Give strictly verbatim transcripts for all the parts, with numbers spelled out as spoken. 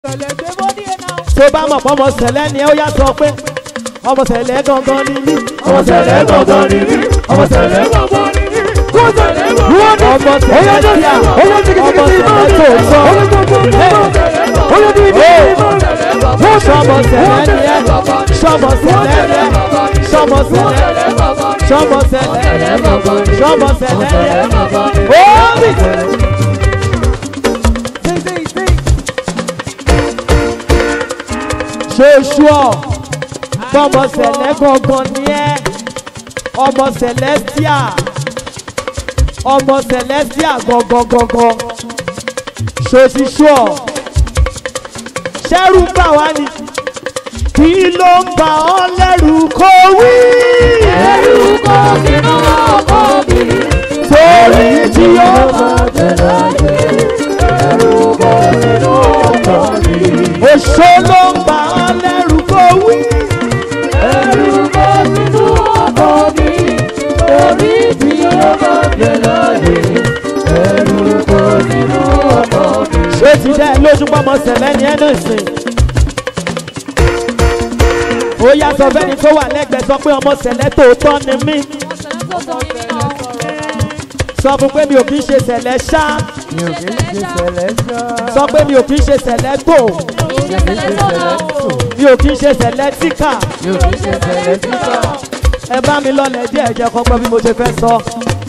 tó bá mọ̀ pọ́ ọmọ sẹ̀lẹ̀ ni ó yá sọ pé ọmọ sẹ̀lẹ̀ gangan ni mí. ọmọ sẹ̀lẹ̀ gangan ni mí. ọmọ sẹ̀lẹ̀ gangan ni mí. ọmọ sẹ̀lẹ̀ tí a ọmọ sẹ̀lẹ̀ tó sọ. sọmọ sẹ̀lẹ̀ ni ẹ sọmọ sẹ̀lẹ̀ ni ẹ sọmọ sẹ̀lẹ̀ sọmọ sẹ̀lẹ̀ sọmọ sẹ̀lẹ̀ ni ẹ omi. Joshua ọmọ sẹ̀lẹ̀ gangan ni ẹ́ ọmọ Celestia ọmọ Celestia gangan gangan ṣòṣìṣọ́ ṣẹ́rù bà wá ní kí ló ń bà ọ́ lẹ́rù kó wí. ẹ̀rù kò sínú ọkọ̀ mi torí tí ó máa tẹ̀lé ẹ̀rù kò sínú ọkọ̀ mi. Èso ló ń bà ọ́ lẹ́rù kó wí. ẹ̀rù kò sínú ọkọ̀ mi torí tí ó máa tẹ̀lé ẹ̀rù kò sínú ọkọ̀ mi. Ṣé ti dẹ́ lójú pọ́mọ sẹ̀lẹ̀ ni ẹ́ náà sìn? Ó yá sọ fẹ́ni tó wà lẹ́gbẹ̀ẹ́ sọ pé ọmọ sẹ̀lẹ̀ tòótọ́ ni mí. Sọ fún pé mi ò kì í ṣe sẹ̀lẹ̀ ṣá. Mi ò kì í ṣe sẹ̀lẹ̀ ṣá. Sọ pé mi ò kì í ṣe sẹ̀lẹ̀ gbò. Mi ò kì í ṣe sẹ̀lẹ̀ tò. Mi ò kì í ṣe sẹ̀lẹ̀ tíkà. Mi ò kì í ṣe sẹ̀lẹ̀ tíkà. Ẹ bá mi lọlẹ̀ díẹ̀ jẹ́ kọ́ gbọ́ bí mo ṣe fẹ́ sọ.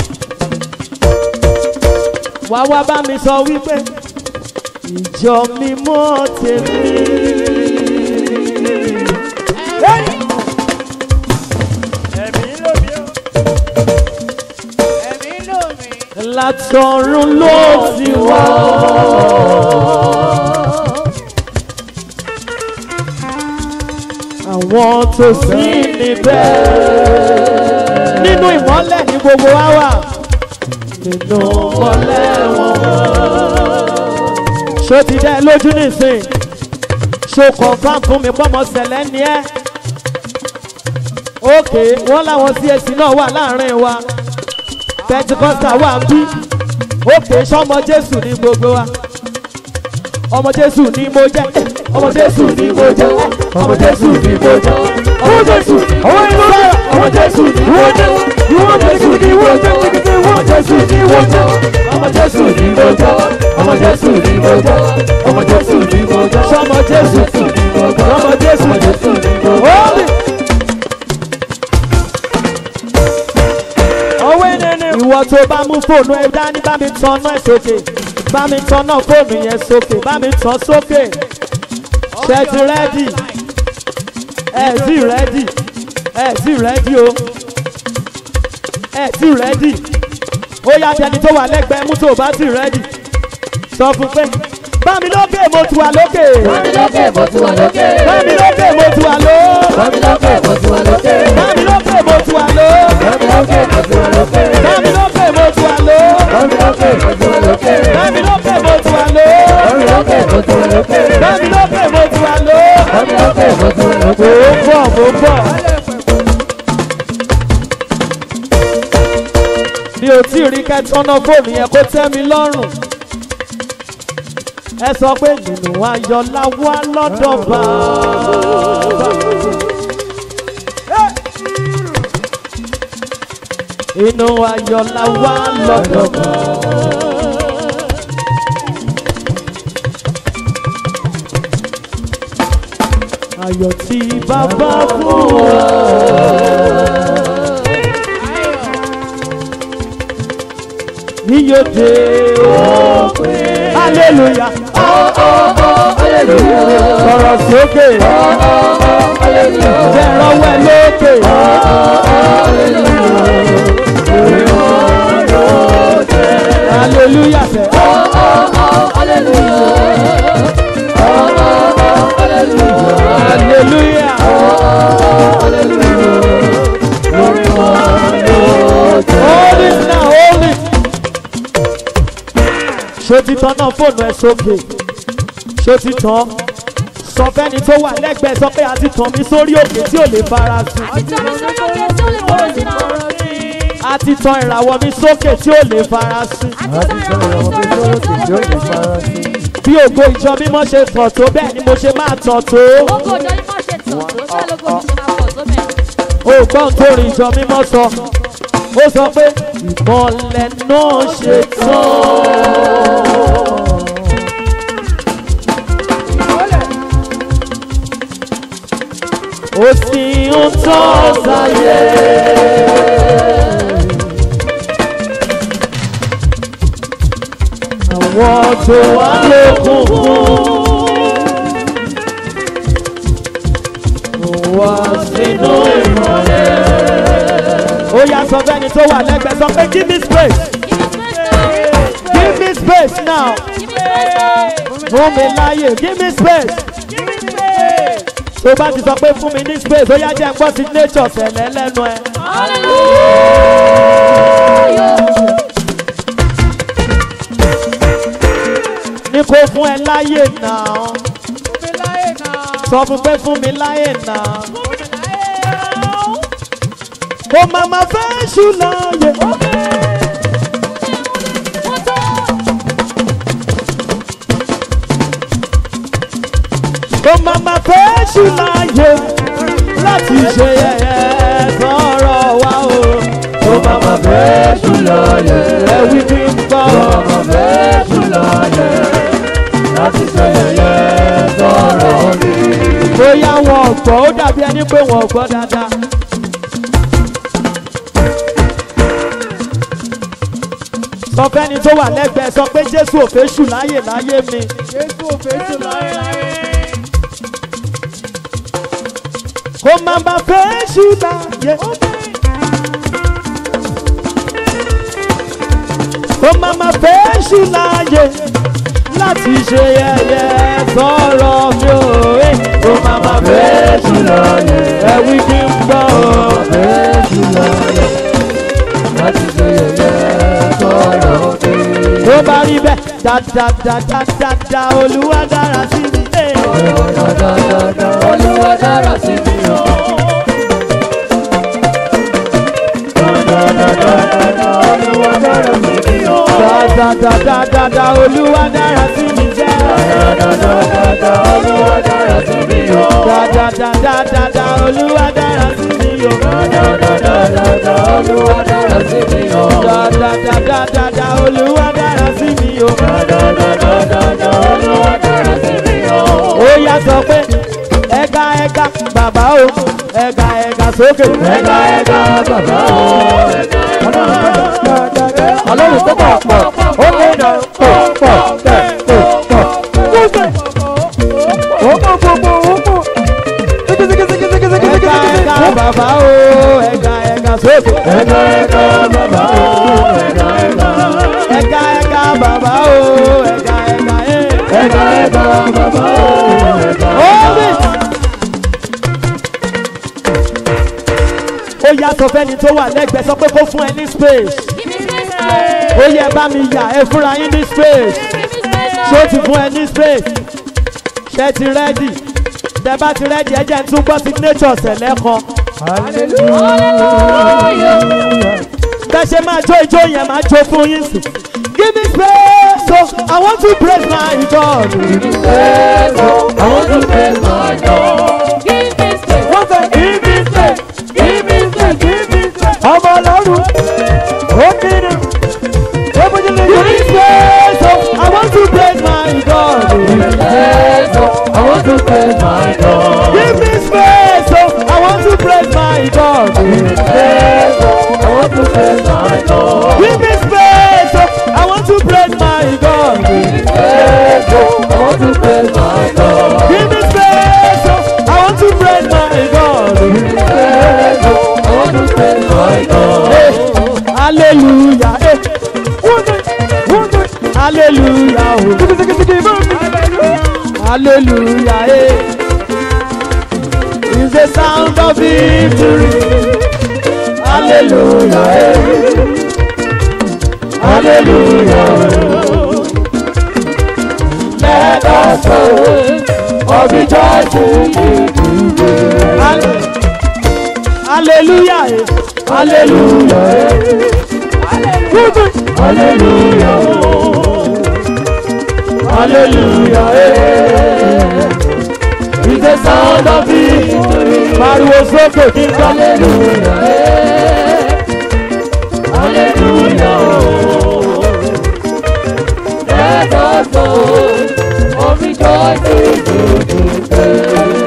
Wá wá bá mi sọ wípé ìjọ mímọ́ tèmi. Látọ̀run ló ti wá. Àwọn tó sí níbẹ̀. Nínú ìmọ́lẹ̀ ní gbogbo wa wà. Nínú ìmọ́lẹ̀ wọn. Ṣó ti dẹ́ lójú nísìn? Ṣó confirm fún mi pọ́mọ sẹ̀lẹ̀ ni ẹ́? Ókè, wọ́n láwọn C A C náà wà láàrin wa. Pentecostal wà ń bí. Ókè, sọ́mọ Jésù ní gbogbo wa. Ọmọ Jésù ni mo jẹ́. Ọmọ Jésù ni mo jẹ́. Ọmọ Jésù ni mo jẹ́. Ọmọ Jésù ni mo jẹ́. Ọmọ Jésù ni mo jẹ́. Ọmọ Jésù ni mo jẹ́. Ọmọ Jésù ni mo jẹ́. Ọmọ Jésù ni mo jẹ́. Ọmọ Jésù ni mo jẹ́. Ọmọ Jésù ni mo jẹ́. Sọ́mọ Jésù ni mo jẹ́. Ọmọ Jésù ni mo jẹ́. Ìwọ tó bá mú fóònù ẹ dání bá mi tan náà sókè, bá mi tan náà fóònù yẹn sókè, bá mi tan sókè. Ṣé ti rẹ́dì? Ẹ ti rẹ́dì? Ẹ ti rẹ́dì o? Ẹ ti rẹ́dì? Ó yá tẹni tó wà lẹ́gbẹ̀ẹ́ mú tó bá ti rẹ́dì. Sọ fún pé bá mi lókè mo ti wà lókè. Bá mi lókè mo ti wà lókè. Bá mi lókè mo ti wà lókè. Bá mi lókè mo ti wà lókè. Bá mi lókè mo ti wà lókè. Bá mi lókè mo ti wà lókè. Bá mi lókè mo ti wà lókè. Bá mi lókè mo ti wà lókè. Bá mi lókè mo ti wà lókè. Bá mi lókè mo ti wà lókè. Bá mi lókè mo ti wà lókè. Bá mi lókè mo ti wà lókè. Mo ń bọ̀, mo ń bọ̀. Mi ò tí ì rí kẹ́tọ́nà fóònù yẹn kó tẹ́ mi lọ́rùn. Ẹ sọ pé nínú ayọ̀ la wà lọ́dọ̀ bàbá. Inú ayọ̀ la wà lọ́dọ̀ bàbá. Ayọ̀ tí bàbá fún wa. Níyòdè òpin. Hallelujah. Oh oh oh hallelujah. Sọ̀rọ̀ sókè. Oh oh oh hallelujah. Jẹ́ ìrànwọ́ lókè. Oh oh oh hallelujah. Hallelujah sẹ́. Oh oh oh hallelujah. Oh oh oh hallelujah. Hallelujah. Oh oh oh hallelujah. Glory to Hold it now, hold it. Ṣé ti tán náà fóònù ẹ sókè? Ṣé ti tán? Sọ fẹ́ni tó wà lẹ́gbẹ̀ẹ́ sọ pé a ti tàn mí sórí òkè tí ò lè fara sí. A ti tan ìràwọ̀ mi sókè tí ò lè fara sí. A ti sọ ìràwọ̀ mi sókè tí ó lè fara sí. bí ògo ìjọ mímọ́ ṣe tàn tó bẹ́ẹ̀ ni mo ṣe máa tàn tó. Ògo ìjọ mímọ́ ṣe tàn tó bẹ́ẹ̀ lógo mi ṣe máa pọ̀ tó bẹ́ẹ̀. ògbọ́n tó rìn ìjọ mímọ́ sọ ó sọ pé ìmọ̀lẹ̀ náà ṣe tán. ó sì ń tán sáyé. àwọn tó wà lókùnkùn wá sínú ìmọ̀lẹ̀. ó yá sọ fẹ́ni tó wà lẹ́gbẹ̀ẹ́ sọ pé give me space. give me space now. fún mi láyè give me space. tó bá ti sọ pé fún mi ní space ó yá jẹ́ ń gbọ́ signature tẹ̀lé lẹ́nu ẹ. ní kó fún ẹ láyè náà. sọ fún pé fún mi láyè náà. ó máa ma fẹ́ ṣù láyè. ó máa ma fẹ́ ṣù láyè láti ṣe yẹ̀yẹ́ sọ̀rọ̀ wa o. Ó máa ma fẹ́ ṣù láyè. ẹ wí bí n gbọ́. Ó máa ma fẹ́ ṣù láyè. Láti ṣe yẹ̀yẹ́ sọ̀rọ̀ mi. bóyá wọn ò gbọ́ ó dàbí ẹni pé wọn ò gbọ́ dáadáa. sọ fẹ́ni tó wà lẹ́gbẹ̀ẹ́ sọ pé Jésù ò fẹ́ ṣù láyè láyé mi. Jésù ò fẹ́ ṣù láyè láyé. kó má bá fẹ́ ṣù láyè. kó má má fẹ́ ṣù láyè láti ṣe yẹ̀yẹ́ sọ̀rọ̀ mi ò ẹ́. kó má má fẹ́ ṣù láyè ẹ wí kí n gbọ́. Fẹ́ ṣù láyè. Láti ṣe yẹ̀yẹ́ sọ̀rọ̀ mi. tó bá rí bẹ́ẹ̀ dáadáadáadáa Olúwa dára sí mi. Dáadáa Olúwa dára sí mi o. Dáadáa Olúwa dára sí mi o. dáadáadáadáa Olúwa dára sí mi jẹ́. Dáadáa Olúwa dára sí mi o. dáadáadáadáa Olúwa dára sí mi o. Dáadáa Olúwa dára sí mi o. dáadáadáadáa Olúwa dára sí mi o. Dáadáa Olúwa dára sí mi o. ó yá sọ pé ẹ̀ka ẹ̀ka bàbá o ẹ̀ka ẹ̀ka sókè. Ẹ̀ka ẹ̀ka bàbá o. Ọlọ́run tó pọ̀ pọ̀ ó lé nà pọ̀ pọ̀ tẹ̀ pọ̀ pọ̀. Ó mọ̀ gbogbo ó mọ̀. ẹ̀ka ẹ̀ka bàbá o ẹ̀ka ẹ̀ka sókè. Ẹ̀ka ẹ̀ka bàbá o. Ẹ̀ka ẹ̀ka. ẹ̀ka ẹ̀ka bàbá o ẹ̀ka ẹ̀ka ẹ̀. Ẹ̀ka ẹ̀ka bàbá o. Ẹ̀ka Hold ẹ̀ka. it. ó yá sọ fẹ́ni tó wà lẹ́gbẹ̀ẹ́ sọ pé kó fún ẹ ní space. ó yẹ bá mi yà ẹ fúnra yín ní space. ṣé ó ti fún ẹ ní space. ṣé ti rẹ́dì. tẹ bá ti rẹ́dì ẹ jẹ́ ń tún gbọ́ signature ṣẹlẹ̀ kan. bẹ́ẹ̀ ṣe máa jó ijó yẹn máa jó fún yín sí. give me space so I want to praise my God. Space, oh, I want to praise my God. wọ́n fẹ́ Give me space, give me space, give me space. ọmọ ọlọ́run ó kéré. give me space so I want to praise my God. Space, oh, I want to praise my God. give me space so I want to praise my God. Space, oh, I want to praise my God. give me space so I want to praise my God. Space, oh, I want to praise my God. give me space so I want to praise my God. Space, oh, I want to praise my God. Hey, hallelujah. Hey. Hallelujah. Oh. Hallelujah. Hey. Is the sound of victory. Hallelujah. Hey. Hallelujah. Let us sing of the joy to you today. Hall- Hallelujah. Hey. Hallelujah. Hallelujah. hallelujah, eh. It's a sound of victory. Pariwo sókè kí n gbọ́. Hallelujah, eh. Hallelujah, oh. Let us go and rejoice in today.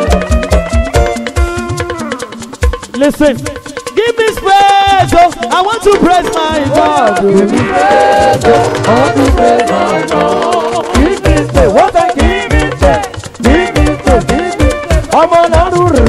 Listen, give me space, oh, I want to praise my God. Give me praise, oh, I want to praise my God. Give me space, what I give me space. Give me space, give me space. I'm on a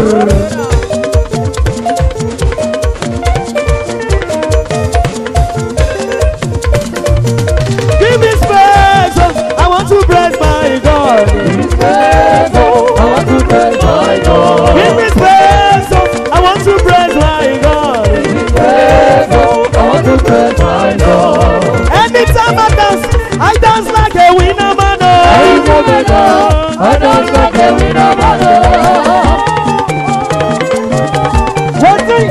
Give me space, oh, I want to praise my God. Give me space, oh, I want to praise my God. Give me space, oh, I want to praise my God. Give me space, oh, I want to praise my God. Anytime I dance, I dance like a winner man. I never know, I don't like a winner man. One thing.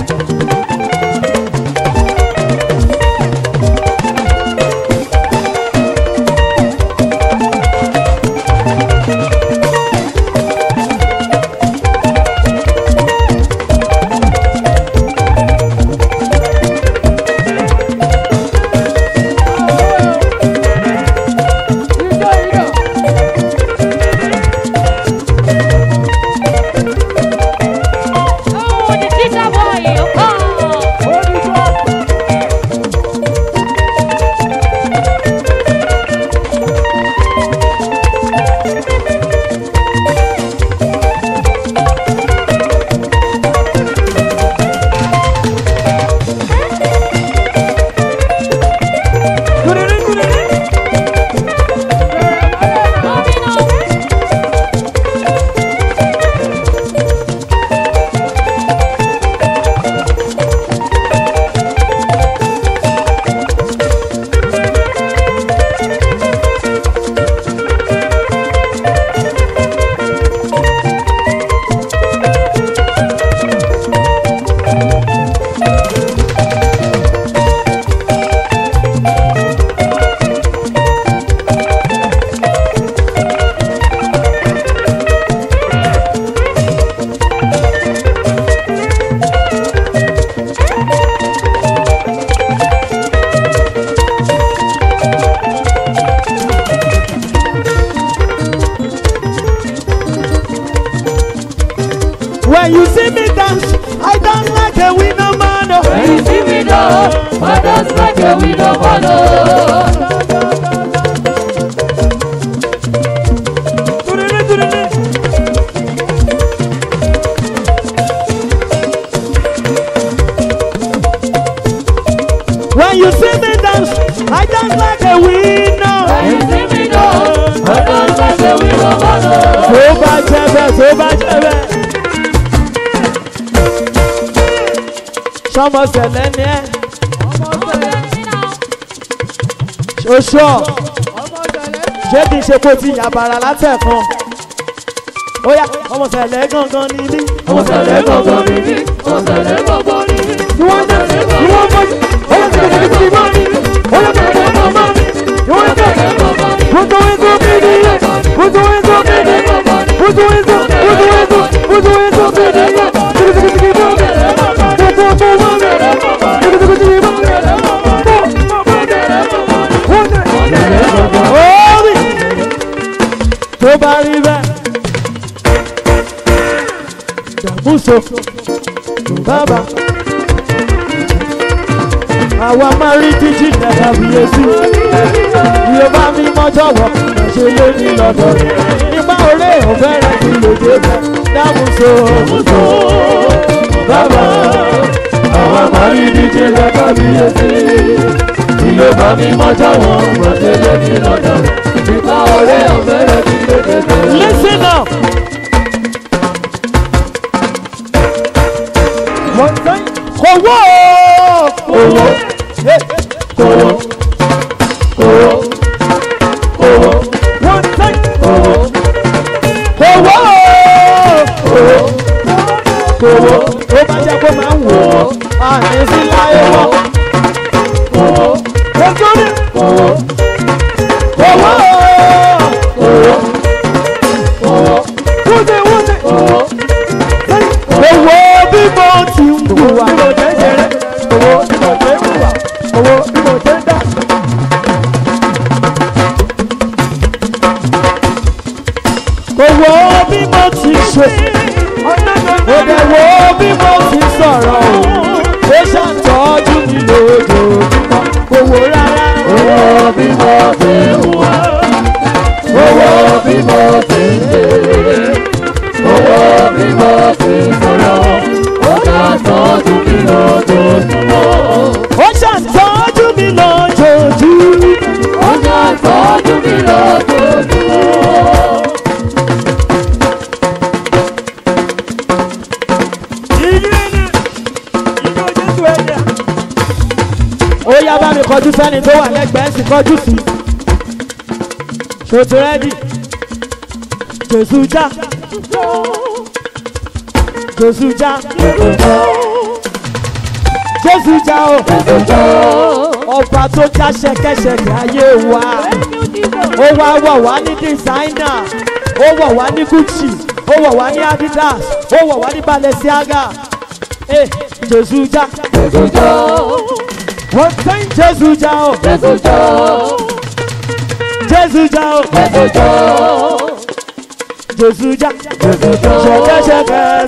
When you see me dance, I dance like a winner man. When you see me dance, I dance like a winner man. When you see me dance, I dance like a winner. When you see me dance, I dance like a winner man. So bad, so bad, so bad. Sọmọ sẹlẹ ni ẹ. Ṣoṣọ. Ṣé kìí ṣe kó ti yàbàrà látẹ̀kan? Ó yá, ọmọ sẹlẹ gangan ni ní. Ọmọ sẹlẹ gangan ni ní. Ọmọ sẹlẹ gangan ni ní. Ìwọ́n dẹ̀ ìwọ́n bọ̀ ọmọ sẹlẹ ti mọ́ ni. Ọmọ sẹlẹ gangan ni. Ìwọ́n dẹ̀ kótó ètò kéde. Kótó ètò kéde. Kótó ètò kótó ètò kótó ètò kéde. Tó bá rí bẹ́ẹ̀, dàbúso bàbá, àwa máa rí jíjí lẹ́yà bíyèsí. Iye bá mi mọ́jọ́ wọ̀ kìí ṣe lé ní lọ́dọ̀ rẹ̀. Nígbà oré ọ̀fẹ́ rẹ̀ kí lè dé bẹ̀. Dàbúso Bàbá, àwa máa rí jíjí lẹ́yà bíyèsí. Iye bá mi mọ́jọ́ wọ̀ kìí ṣe lé ní lọ́dọ̀ rẹ̀. Nígbà oré ọ̀fẹ́ rẹ̀ kí lè dé bẹ̀. Listen now. One time. Owó. Owó. Owó. Owó. Owó. One time. Owó. Owó. Owó. Owó. Ó bá jẹ́ kó máa ń wò ó. Àní sí láyé wọn. Owó. Ojú ni. Owó. Owó. kò wo bí mo ti ṣe kò dẹ̀ wo bí mo ti sọ̀rọ̀ o ó ṣàtọ́jú mi lójoojúmọ́ kò wo rárá. Owó bí mo ti wà, owó bí mo ti ṣe, owó bí mo ti sọ̀rọ̀, ó ṣàtọ́jú mi lójoojúmọ́. ó ṣàtọ́jú mi lójoojúmọ́. Ó ṣàtọ́jú mi lójoojúmọ́. ó yá bá mi kọjú sẹ́ni tó wà lẹ́gbẹ̀ẹ́ sí kọjú sí. ṣòtò rẹ́dì jésù já jésù já jésù já o ọba tó já ṣẹ̀kẹ̀ṣẹ̀kẹ̀ ayé wa ó wá wọ̀ wá ní dísáínà ó wọ̀ wá ní gucci ó wọ̀ wá ní adidas ó wọ̀ wá ní balenciaga eh jésù já Jésù já, wọ́n tẹ́ jésù já o Jésù já, jésù já o Jésù já, jésù já Jésù já. ṣẹ̀kẹ̀ṣẹ̀kẹ̀.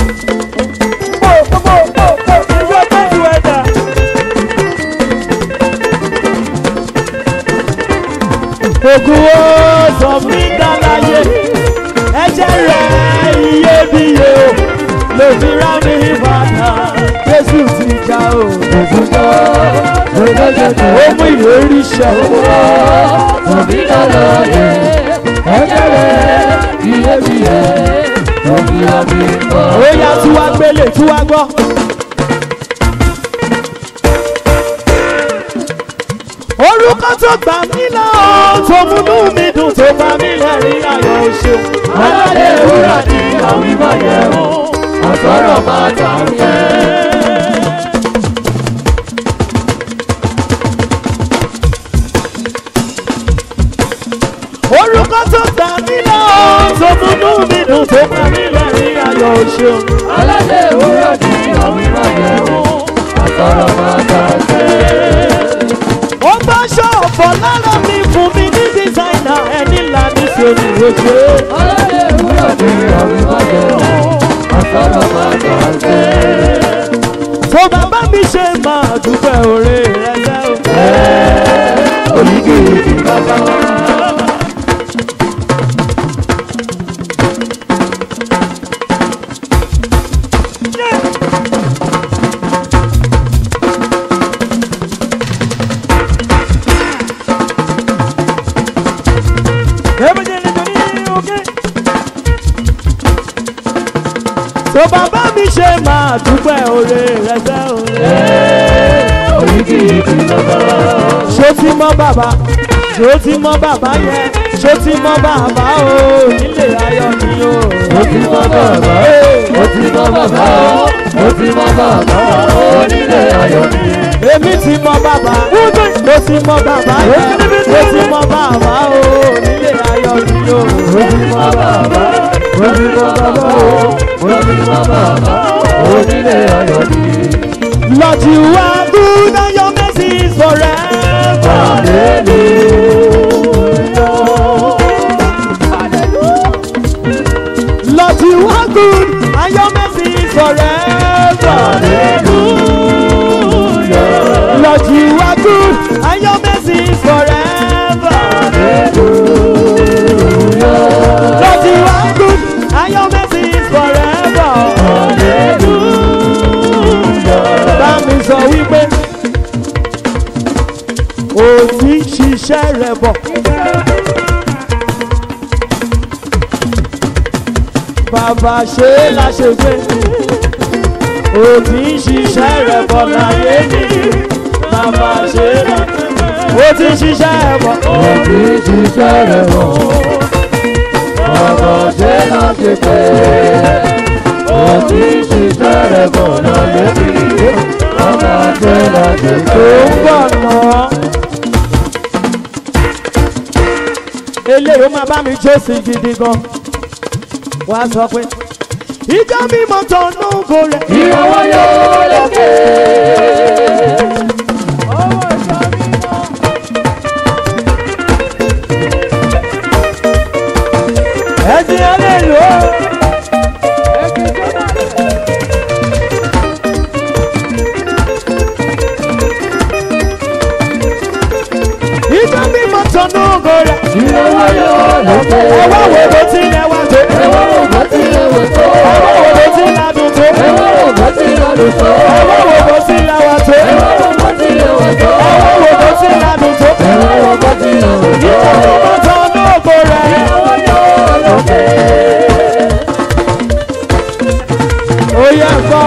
Ògùn ó sọ mí dáláyé ẹ̀jẹ̀ rẹ̀ iyebíye o ló fi rá mi padà Jésù ti já o. Jésù já, Jésù já. Ó mú ìlérí ṣẹ o. Òbí lọ́lọ́ yẹ, ẹ̀jẹ̀ rẹ̀ iyebíye, òbí àbí kọ́. Ó yá tí wá gbélé tí wá gbọ́. Orúkọ tó gbà mí lọ tó múnú mi dùn tó bá mi lẹ́rìn ayọ̀ o ṣeun. Aládé wúrà ní àwímọ̀ yẹ̀ wò, àsọ̀rọ̀ máa tà fẹ́. Orúkọ tó gbà mí lọ tó múnú mi dùn tó bá mi lẹ́rìn ayọ̀ o ṣeun. Aládé wúrà ní àwímọ̀ yẹ̀ wò, àsọ̀rọ̀ máa tà fẹ́. Ó bá ṣọ̀fọ̀ lára mi fún mi ní dísáínà ẹni ńlá ní sórí ojú. Aládé wúrà ní àwímọ̀ yẹ̀ wò, àsọ̀rọ̀ máa tà fẹ́. Tó bàbá mi ṣe máa dúpẹ́ oore rẹ̀ jẹ́ o. Oníkìkì bàbá wa. Tó bàbá mi ṣe máa dúpẹ́ oore rẹ̀ jẹ́ o. Oníkìkì bàbá wa. Ṣó ti mọ́ bàbá, ṣó ti mọ́ bàbá yẹn, ṣó ti mọ́ bàbá o, nílé ayọ̀ ni o. Ó ti mọ́ bàbá, ó ti mọ́ bàbá, ó ti mọ́ bàbá, onílé ayọ̀ ni. Èmi ti mọ́ bàbá, mo ti mọ́ bàbá yẹn, mo ti mọ́ bàbá o, nílé ayọ̀ ni o. Ó ti mọ́ bàbá, ó ti mọ́ bàbá, ó ti mọ́ bàbá, onílé ayọ̀ ni. Lord, you are good and your mercy is forever. Lord, you are good and your mercy is forever. Lord, you are good and your mercy is forever. Lord, you are good and your mercy is forever. Bá mi sọ wípé o ti ń ṣiṣẹ́ rẹ̀ bọ̀. Bàbá ṣe é láṣepé o ti ń ṣiṣẹ́ rẹ̀ bọ̀ láyé mi. Bàbá ṣe é láṣepé o ti ń ṣiṣẹ́ rẹ̀ bọ̀. Ó ti ṣiṣẹ́ rẹ̀ wọ̀, bàbá ṣe láti pé. Ó ti ṣiṣẹ́ rẹ̀ bọ̀ láyé mi, bàbá ṣe láti Tó pé. ń bọ̀ náà. Eléyìí ó máa bá mi jó sí gidi gan. Wá sọ pé ìjọ mímọ́ tó ń nùgò rẹ̀. Ìrànwọ́ yóò lókè. ẹ̀sìn ẹ̀ lè lò ó. Ìjọ bí mo tọ́nú ògo rẹ̀. Ìrẹ̀wọ̀ yóò lókè. Ẹ wá wo bó ti lẹ́wà tó. Ẹ wá wo bó ti lẹ́wà tó. Ẹ wá wo bó ti ládùn tó. Ẹ wá wo bó ti ládùn tó. Ẹ wá wo bó ti lẹ́wà tó. Ẹ wá wo bó ti lẹ́wà tó. Ẹ wá wo bó ti ládùn tó. Ẹ wá wo bó ti lẹ́wà tó. Ìjọ bí mo tọ́nú ògo rẹ̀. Ìrẹ̀wọ̀ yóò lókè. Ó yẹ kọ́.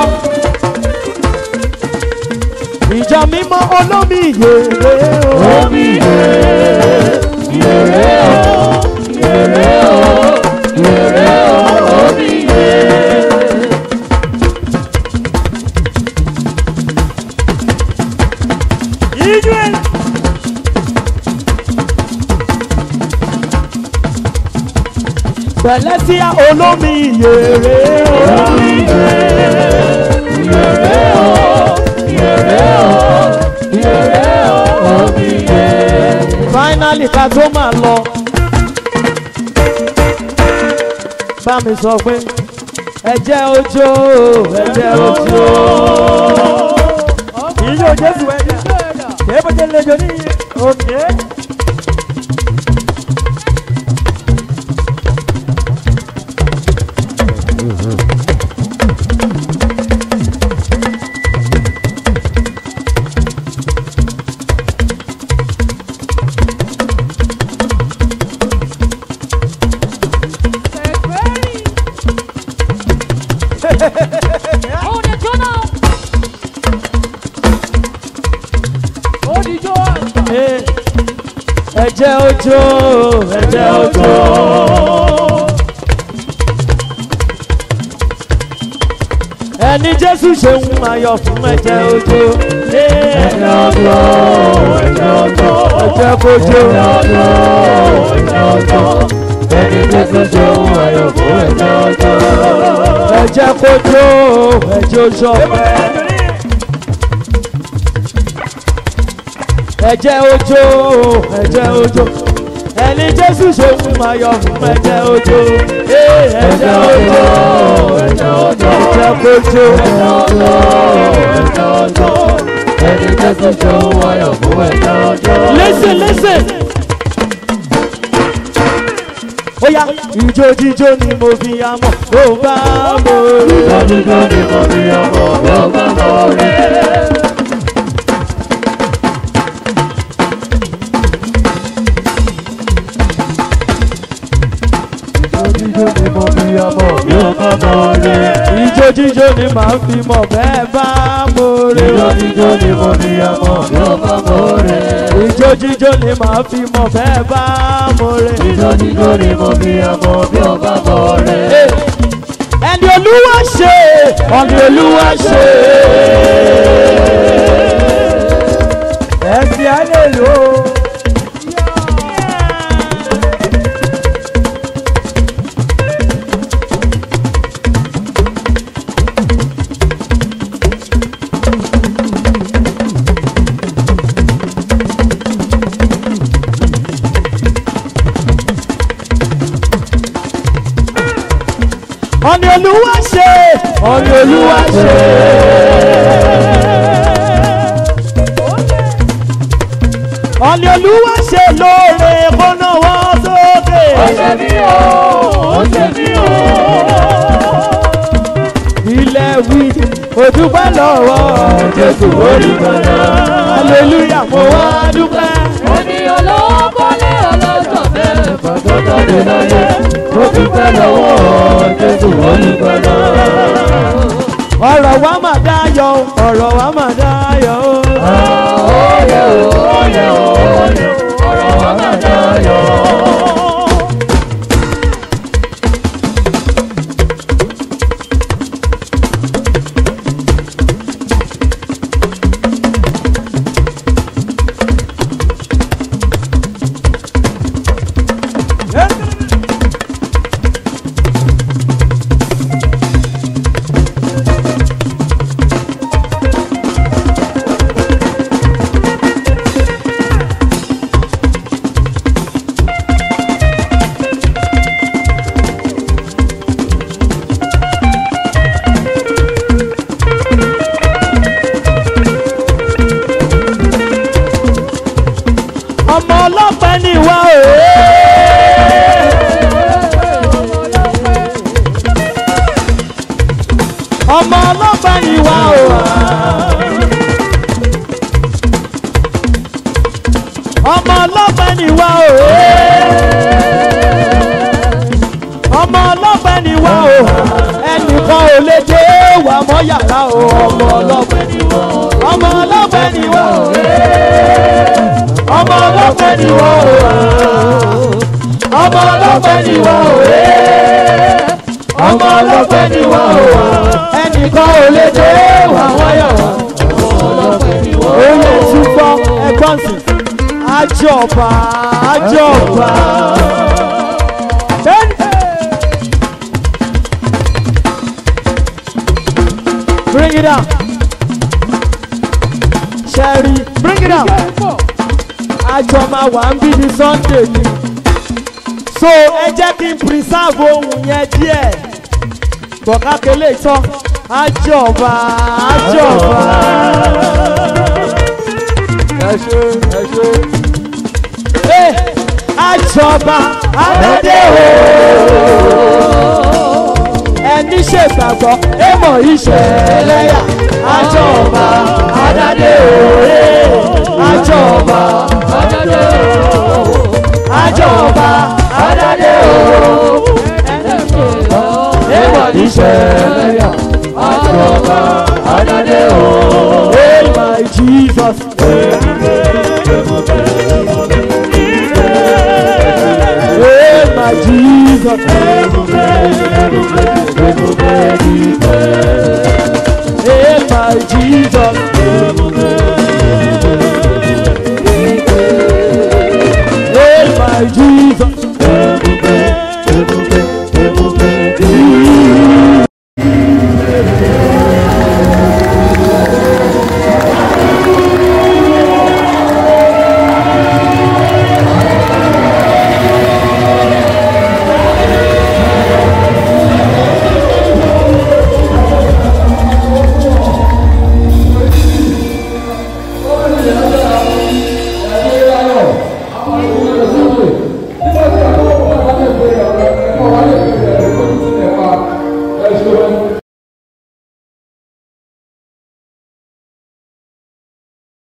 Ìjọ mímọ́ olómi ìyèrè o. Omi yèrè, yèrè o, yèrè o, yèrè o, omi yèrè. Ìjọ ẹ̀. Pẹ̀lẹ́ sí olómi ìyèrè o. Omi yèrè, yèrè o, yèrè o, yèrè o, omi yèrè. Finally ká tó máa lọ. Bá mi sọ pé ẹ̀jẹ̀ ojó ẹ̀jẹ̀ ojó. Ìyó Jésù ẹ̀jẹ̀. Kébùjẹ́ lẹ́jọ́ ní òkè. Ẹ̀jẹ̀ ojó ẹ̀jẹ̀ ojó. Ẹni Jésù ṣeun ayọ̀ fún ẹ̀jẹ̀ ojó. Ẹ̀jẹ̀ ojó, ẹ̀jẹ̀ ojó, ẹ̀jẹ̀ kojó. ẹ̀jẹ̀ ojó, ẹ̀jẹ̀ ojó. Ẹni Jésù ṣeun ayọ̀ fún ẹ̀jẹ̀ ojó. Ẹ̀jẹ̀ kojó ẹ̀jẹ̀ ojó. Ẹ̀jẹ̀ ojó ẹ̀jẹ̀ ojó. Ẹni Jésù ṣeun ayọ̀ fún ẹ̀jẹ̀ ojó. Ẹ̀jẹ̀ ojó ẹ̀jẹ̀ ojó, ẹ̀jẹ̀ kojó. ẹ̀jẹ̀ ojó, ẹ̀jẹ̀ ojó. Ẹni Jésù ṣeun ayọ̀ fún ẹ̀jẹ̀ ojó. Listen, listen. Oya ìjó jíjó ni mo fi amọ̀ tó bá mo rí. Ìjó jíjó ni mo fi ọmọ tó bá mo rí. Jíjó ni mo fi ọmọ yóò bá mo rí. Ìjó jíjó ni màá fi mọ̀ bẹ́ẹ̀ bá mo rí. Jíjó jíjó ni mo fi ọmọ yóò bá mo rí. Ìjó jíjó ni màá fi mọ̀ bẹ́ẹ̀ bá mo rí. Jíjó jíjó ni mo fi ọmọ yóò bá mo rí. Ẹni Olúwa ṣe, ọ̀ni Olúwa ṣe. Ẹ̀sìn á lè lò ó. Ọ̀ni Olúwa ṣe, ọ̀ni Olúwa ṣe. Ọ̀ni Olúwa ṣe lóore kó náwó sókè. Ó ṣe mí o, ó ṣe mí o. Ilẹ̀ wí, òdúpẹ́ lọ́wọ́ Jésù olùgbàlà. Hallelujah, mo wá dúpẹ́. Ènìyàn ló kọ́lé ọlọ́jọ́ bẹ́ẹ̀ fọ́jọ́ jáde láyé. Ó dúpẹ́ lọ́wọ́ Jésù olùgbàlà. Ọ̀rọ̀ wa mà dáyọ̀, ọ̀rọ̀ wa mà dáyọ̀. Oyè o, oyè o, oyè o, ọ̀rọ̀ wa mà dáyọ̀. ọmọ ọlọ́pẹ́ ni wá o. ọmọ ọlọ́pẹ́ ni wá o. ọmọ ọlọ́pẹ́ ni wá o. ẹnìkan ò lè dé wà mọ́ yàrá o. ọmọ ọlọ́pẹ́ ni wá o. ọmọ ọlọ́pẹ́ ni wá o. ọmọ ọlọ́pẹ́ ni wá o. ọmọ ọlọ́pẹ́ ni wá o. ọmọ ọlọ́pẹ́ ni wá o. ẹnìkan ò lè dé wà mọ́ yàrá. ó lè túbọ̀ ẹ̀gbọ́n sí. Àjọba, àjọba. Bring it down. Sherry, bring it down. Àjọba wà ń bí ní Sunday ni. So ẹ jẹ́ kí n preserve ohun yẹn díẹ̀. Bọ̀kákẹ́lẹ́ ìtọ́. Àjọba, àjọba. Ẹ ṣe, ẹ ṣe. Àjọba aládé o. Ẹni ṣègbàgbọ́ èmọ̀ ìṣẹ̀lẹ̀yà. Àjọba aládé o. Àjọba aládé o. Àjọba aládé o. Èmọ̀ ìṣẹ̀lẹ̀yà. Àjọba aládé o. Hey my Jesus. Hey my Jesus.